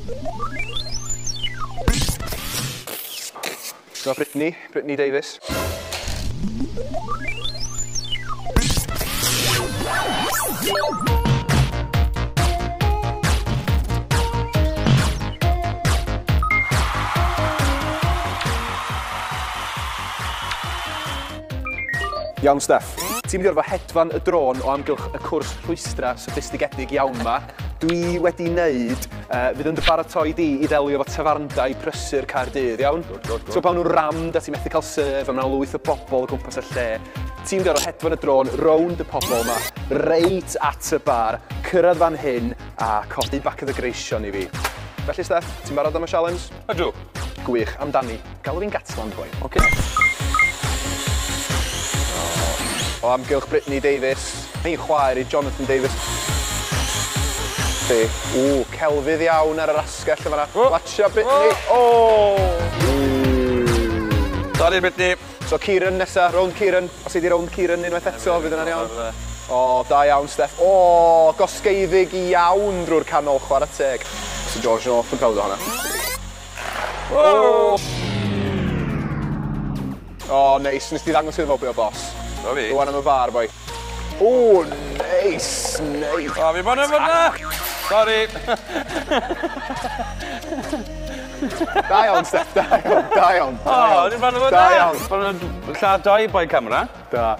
So Brittany Davies. Iawn, Steff. Ti'n mynd i orfod hedfan y drôn o amgylch y cwrs rhwystra soffistigedig iawn yma. Dwi wedi wneud, fydd yn dy baratoi di i ddelio efo tafarndau prysur Caerdydd, iawn? So pan nhw'n ramd a ti'n methu cael sef a mae'n lwyth o bobl o gwmpas y lle, ti'n mynd i orfod hedfan y drôn rownd y pobl yma, reit at y bar, cyrraedd fan hyn a codi bac y greision i fi. Felly, Steff, ti'n barod am y challenge? Ydw. Gwych, amdani. Galw fi'n Gatland, boi. Okay. O amgylch Brittany Davies. Mae'n chwaer i Jonathan Davies. Celfydd iawn ar yr asgell yma. Watcha Brittany. Sorry, Brittany. So Kieran nesa, rownd Kieran. Os ydi rownd Kieran unwaith eto, fydd yna'n iawn. Da iawn, Steff. Gosgeiddig iawn drwy'r canol, chwarae teg. So George yn off yn prawd o hwnna. Neis. Nes ti ddangos iddo fo bwy o boss. Do fi? Rwan am y bar, boi. Neis. Fi bod yn fyna! Sorry. Da iawn, Steff, da iawn. Ni'n bod yn fyna? Da iawn. Bod yn lladd doi boi camera. Da.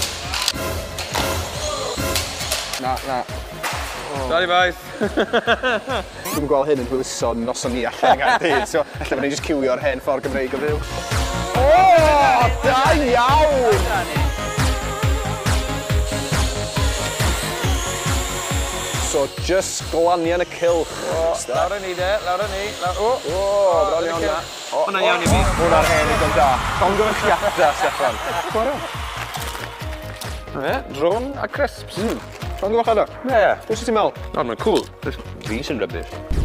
Na. Sorry, boys. Dwi'n gweld hyn yn hwyluso noson ni allan yn Gaerdydd, so allan fan ni'n just cywio'r hen ffordd Gymreig o fyw. Da iawn! So, just glanian y cylch. Lawr yn ni, de. Lawr yn ni. Bron iawn na. Hwna'n iawn i fi. Hwna'r hen i ddod da. Llongyfarchiadau, Steffan. Drone a crisps. Llongyfarchiadau? Ie. Pwy sy'n ti'n meddwl? Mae'n cool. Fi sy'n rybys.